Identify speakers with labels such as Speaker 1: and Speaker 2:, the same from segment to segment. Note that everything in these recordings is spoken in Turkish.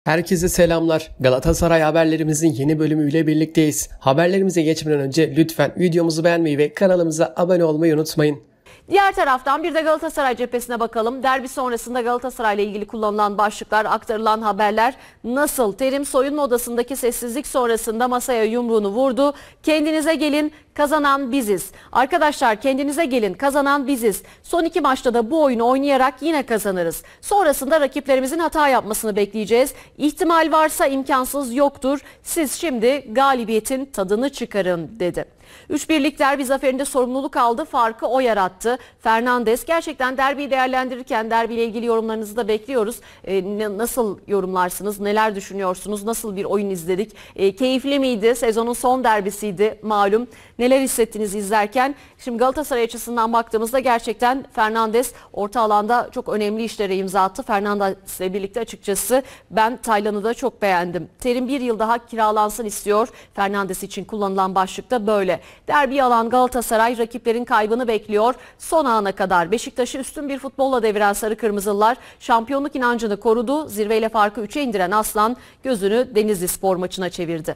Speaker 1: Herkese selamlar. Galatasaray haberlerimizin yeni bölümüyle birlikteyiz. Haberlerimize geçmeden önce lütfen videomuzu beğenmeyi ve kanalımıza abone olmayı unutmayın.
Speaker 2: Diğer taraftan bir de Galatasaray cephesine bakalım. Derbi sonrasında Galatasaray ile ilgili kullanılan başlıklar, aktarılan haberler nasıl? Terim soyunma odasındaki sessizlik sonrasında masaya yumruğunu vurdu. Kendinize gelin, kazanan biziz. Arkadaşlar kendinize gelin, kazanan biziz. Son 2 maçta da bu oyunu oynayarak yine kazanırız. Sonrasında rakiplerimizin hata yapmasını bekleyeceğiz. İhtimal varsa imkansız yoktur. Siz şimdi galibiyetin tadını çıkarın dedi. 3-1'lik derbi zaferinde sorumluluk aldı, farkı o yarattı. Fernandes gerçekten derbiyi değerlendirirken derbiyle ilgili yorumlarınızı da bekliyoruz. Nasıl yorumlarsınız, neler düşünüyorsunuz, nasıl bir oyun izledik? Keyifli miydi? Sezonun son derbisiydi malum. Neler hissettiniz izlerken? Şimdi Galatasaray açısından baktığımızda gerçekten Fernandes orta alanda çok önemli işlere imza attı. Fernandes'le birlikte açıkçası ben Taylan'ı da çok beğendim. Terim bir yıl daha kiralansın istiyor. Fernandes için kullanılan başlık da böyle. Derbi alan Galatasaray rakiplerin kaybını bekliyor. Son ana kadar Beşiktaş'ı üstün bir futbolla deviren Sarı Kırmızılılar şampiyonluk inancını korudu. Zirveyle farkı 3'e indiren Aslan gözünü Denizlispor maçına çevirdi.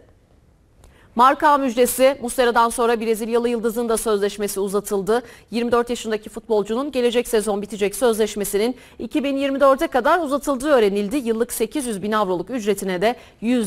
Speaker 2: Marka müjdesi, Muslera'dan sonra Brezilyalı Yıldız'ın da sözleşmesi uzatıldı. 24 yaşındaki futbolcunun gelecek sezon bitecek sözleşmesinin 2024'e kadar uzatıldığı öğrenildi. Yıllık 800 bin avroluk ücretine de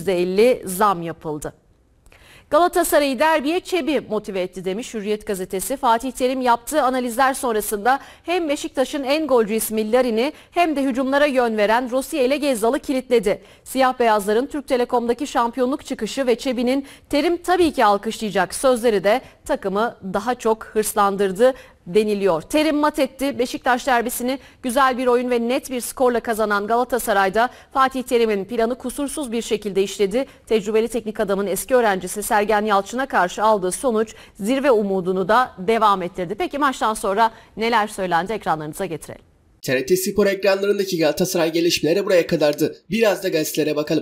Speaker 2: %50 zam yapıldı. Galatasaray'ı derbiye Çebi motive etti demiş Hürriyet gazetesi. Fatih Terim yaptığı analizler sonrasında hem Beşiktaş'ın en golcü ismi Larin'i hem de hücumlara yön veren Rossiye ile Gezzal'ı kilitledi. Siyah beyazların Türk Telekom'daki şampiyonluk çıkışı ve Çebi'nin Terim tabii ki alkışlayacak sözleri de takımı daha çok hırslandırdı deniliyor. Terim mat etti. Beşiktaş derbisini güzel bir oyun ve net bir skorla kazanan Galatasaray'da Fatih Terim'in planı kusursuz bir şekilde işledi. Tecrübeli teknik adamın eski öğrencisi Sergen Yalçın'a karşı aldığı sonuç zirve umudunu da devam ettirdi. Peki maçtan sonra neler söylendi ekranlarınıza getirelim.
Speaker 1: TRT Spor ekranlarındaki Galatasaray gelişmeleri buraya kadardı. Biraz da gazetelere bakalım.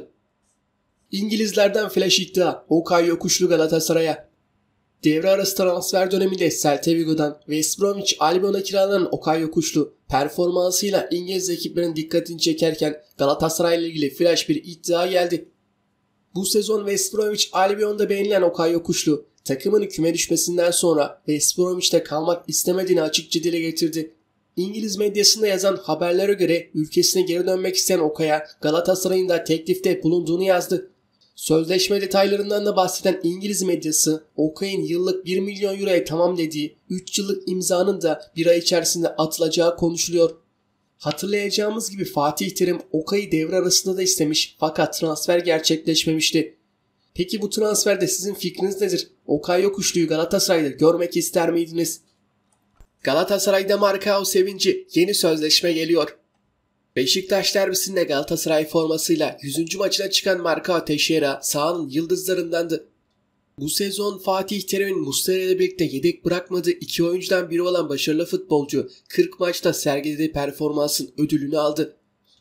Speaker 1: İngilizlerden flash iddia. Okay Yokuşlu Galatasaray'a. Devre arası transfer döneminde Celta Vigo'dan West Bromwich Albion'a kiralanan Okay Yokuşlu performansıyla İngiliz ekiplerin dikkatini çekerken Galatasaray ile ilgili flash bir iddia geldi. Bu sezon West Bromwich Albion'da beğenilen Okay Yokuşlu takımın küme düşmesinden sonra West Bromwich'te kalmak istemediğini açıkça dile getirdi. İngiliz medyasında yazan haberlere göre ülkesine geri dönmek isteyen Okay'a Galatasaray'ın da teklifte bulunduğunu yazdı. Sözleşme detaylarından da bahseden İngiliz medyası Okay'ın yıllık 1 milyon euroya tamam dediği 3 yıllık imzanın da bir ay içerisinde atılacağı konuşuluyor. Hatırlayacağımız gibi Fatih Terim Okay'ı devre arasında da istemiş fakat transfer gerçekleşmemişti. Peki bu transferde sizin fikriniz nedir? Okay Yokuşlu'yu Galatasaray'da görmek ister miydiniz? Galatasaray'da Marcao sevinci, yeni sözleşme geliyor. Beşiktaş derbisinde Galatasaray formasıyla 100. maçına çıkan Marcao Teixeira sahanın yıldızlarındandı. Bu sezon Fatih Terim'in Muslera ile birlikte yedek bırakmadığı 2 oyuncudan biri olan başarılı futbolcu 40 maçta sergilediği performansın ödülünü aldı.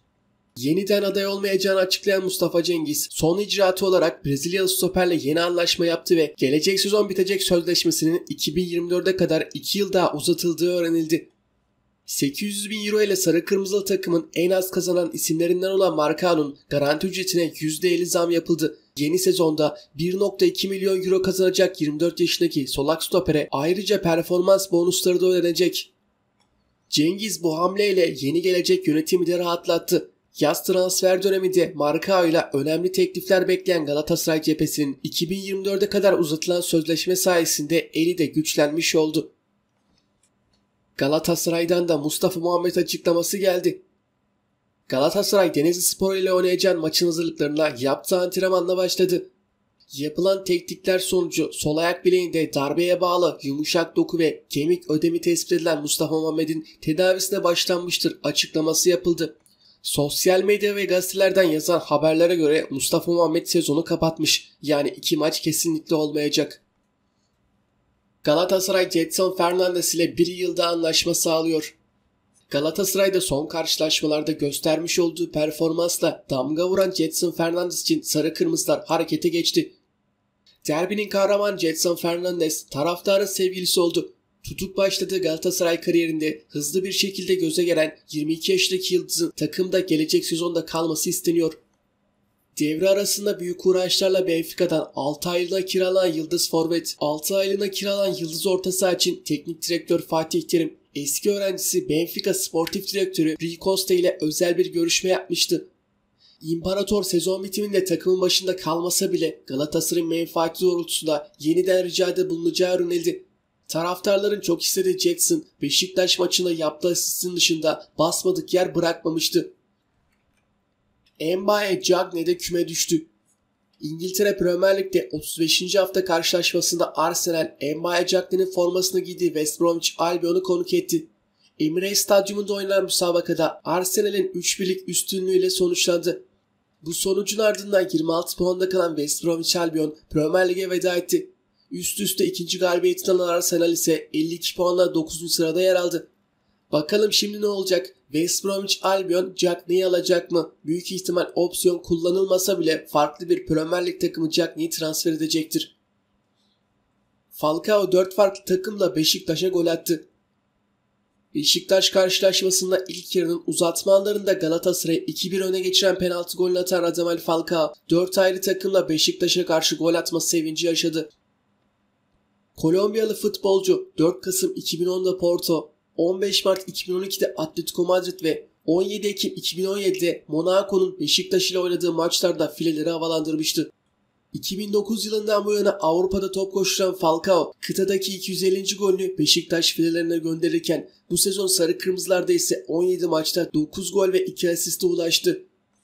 Speaker 1: Yeniden aday olmayacağını açıklayan Mustafa Cengiz son icraatı olarak Brezilyalı stoperle yeni anlaşma yaptı ve gelecek sezon bitecek sözleşmesinin 2024'e kadar 2 yıl daha uzatıldığı öğrenildi. 800 bin euro ile Sarı Kırmızılı takımın en az kazanan isimlerinden olan Marcao'nun garanti ücretine %50 zam yapıldı. Yeni sezonda 1,2 milyon euro kazanacak 24 yaşındaki solak stopere ayrıca performans bonusları da ödenecek. Cengiz bu hamleyle yeni gelecek yönetimi de rahatlattı. Yaz transfer döneminde Marcao ile önemli teklifler bekleyen Galatasaray cephesinin 2024'e kadar uzatılan sözleşme sayesinde eli de güçlenmiş oldu. Galatasaray'dan da Mustafa Muhammed açıklaması geldi. Galatasaray Denizlispor ile oynayacağın maçın hazırlıklarına yaptığı antrenmanla başladı. Yapılan teknikler sonucu sol ayak bileğinde darbeye bağlı yumuşak doku ve kemik ödemi tespit edilen Mustafa Muhammed'in tedavisine başlanmıştır açıklaması yapıldı. Sosyal medya ve gazetelerden yazan haberlere göre Mustafa Muhammed sezonu kapatmış. Yani 2 maç kesinlikle olmayacak. Galatasaray Gedson Fernandes ile 1 yılda anlaşma sağlıyor. Galatasaray'da son karşılaşmalarda göstermiş olduğu performansla damga vuran Gedson Fernandes için Sarı Kırmızılar harekete geçti. Derbinin kahramanı Gedson Fernandes taraftarın sevgilisi oldu. Tutuk başladığı Galatasaray kariyerinde hızlı bir şekilde göze gelen 22 yaşındaki yıldızın takımda gelecek sezonda kalması isteniyor. Devre arasında büyük uğraşlarla Benfica'dan 6 aylığına kiralanan yıldız forvet, 6 aylığına kiralanan yıldız orta saha için teknik direktör Fatih Terim, eski öğrencisi Benfica sportif direktörü Rui Costa ile özel bir görüşme yapmıştı. İmparator sezon bitiminde takımın başında kalmasa bile Galatasaray'ın menfaati doğrultusunda yeniden ricada bulunacağı öğrenildi. Taraftarların çok istediği Jackson, Beşiktaş maçında yaptığı asistin dışında basmadık yer bırakmamıştı. Mbaye Cagney'de küme düştü. İngiltere Premier Lig'de 35. hafta karşılaşmasında Arsenal, Mbaye Cagney'in formasını giydiği West Bromwich Albion'u konuk etti. Emirates Stadyumunda oynanan müsabakada Arsenal'in 3-1'lik üstünlüğüyle sonuçlandı. Bu sonucun ardından 26 puanda kalan West Bromwich Albion Premier Lig'e veda etti. Üst üste ikinci galibiyetini alan Arsenal ise 52 puanla 9. sırada yer aldı. Bakalım şimdi ne olacak? West Bromwich Albion Cagney'i alacak mı? Büyük ihtimal opsiyon kullanılmasa bile farklı bir Premier Lig takımı Cagney'i transfer edecektir. Falcao 4 farklı takımla Beşiktaş'a gol attı. Beşiktaş karşılaşmasında ilk yarının uzatma anlarında Galatasaray'ı 2-1 öne geçiren penaltı golünü atan Radamel Falcao 4 ayrı takımla Beşiktaş'a karşı gol atma sevinci yaşadı. Kolombiyalı futbolcu 4 Kasım 2010'da Porto, 15 Mart 2012'de Atletico Madrid ve 17 Ekim 2017'de Monaco'nun Beşiktaş ile oynadığı maçlarda fileleri havalandırmıştı. 2009 yılından bu yana Avrupa'da top koşturan Falcao, kıtadaki 250. golünü Beşiktaş filelerine gönderirken bu sezon sarı kırmızılarda ise 17 maçta 9 gol ve 2 asiste ulaştı.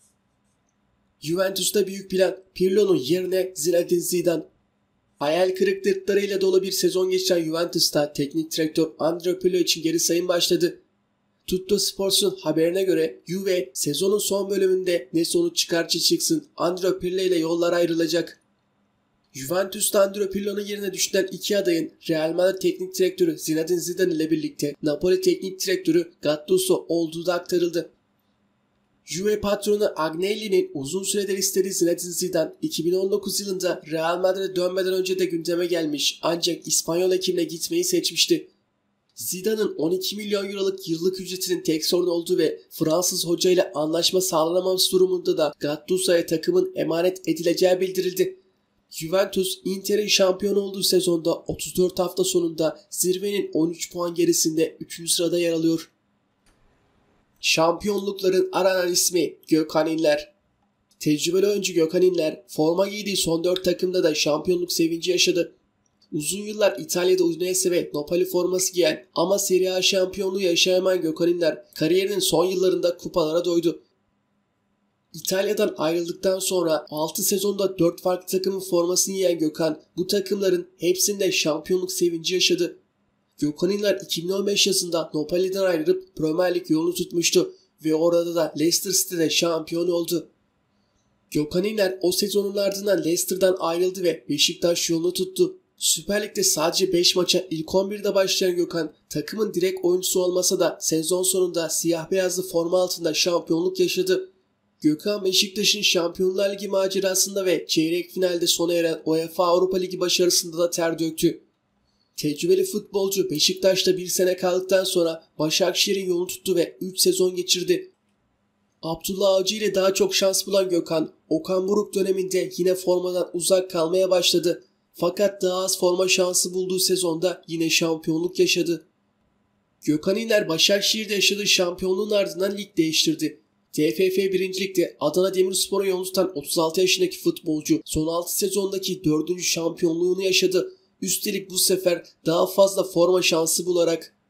Speaker 1: Juventus'ta büyük plan, Pirlo'nun yerine Zinedine Zidane. Hayal kırıklıklarıyla dolu bir sezon geçiren Juventus'ta teknik direktör Andrea Pirlo için geri sayım başladı. Tutto Sports'un haberine göre Juve sezonun son bölümünde ne sonuç çıkarsa çıksın Andrea Pirlo ile yollar ayrılacak. Juventus'ta Andrea Pirlo'nun yerine düşünen iki adayın Real Madrid teknik direktörü Zinedine Zidane ile birlikte Napoli teknik direktörü Gattuso olduğu da aktarıldı. Juve patronu Agnelli'nin uzun süredir istediği Zinedine Zidane 2019 yılında Real Madrid'e dönmeden önce de gündeme gelmiş ancak İspanyol ekibine gitmeyi seçmişti. Zidane'ın 12 milyon euroluk yıllık ücretinin tek sorun olduğu ve Fransız hoca ile anlaşma sağlanamaması durumunda da Gattuso'ya takımın emanet edileceği bildirildi. Juventus, Inter'in şampiyon olduğu sezonda 34 hafta sonunda zirvenin 13 puan gerisinde 3. sırada yer alıyor. Şampiyonlukların aranan ismi Gökhan İnler. Tecrübeli oyuncu Gökhan İnler forma giydiği son 4 takımda da şampiyonluk sevinci yaşadı. Uzun yıllar İtalya'da Udinese ve Napoli forması giyen ama Serie A şampiyonluğu yaşayamayan Gökhan İnler kariyerinin son yıllarında kupalara doydu. İtalya'dan ayrıldıktan sonra 6 sezonda 4 farklı takımın formasını giyen Gökhan bu takımların hepsinde şampiyonluk sevinci yaşadı. Gökhan İnler 2015 yazında Napoli'den ayrılıp Premier Lig yolunu tutmuştu ve orada da Leicester City'de şampiyon oldu. Gökhan İnler o sezonun ardından Leicester'dan ayrıldı ve Beşiktaş yolunu tuttu. Süper Lig'de sadece 5 maça ilk 11'de başlayan Gökhan takımın direkt oyuncusu olmasa da sezon sonunda siyah beyazlı forma altında şampiyonluk yaşadı. Gökhan Beşiktaş'ın Şampiyonlar Ligi macerasında ve çeyrek finalde sona eren UEFA Avrupa Ligi başarısında da ter döktü. Tecrübeli futbolcu Beşiktaş'ta bir sene kaldıktan sonra Başakşehir'in yolunu tuttu ve 3 sezon geçirdi. Abdullah Avcı ile daha çok şans bulan Gökhan, Okan Buruk döneminde yine formadan uzak kalmaya başladı. Fakat daha az forma şansı bulduğu sezonda yine şampiyonluk yaşadı. Gökhan İnler Başakşehir'de yaşadığı şampiyonluğun ardından lig değiştirdi. TFF 1. Lig'de Adana Demirspor'a yolunu tutan 36 yaşındaki futbolcu son 6 sezondaki 4. şampiyonluğunu yaşadı. Üstelik bu sefer daha fazla forma şansı bularak.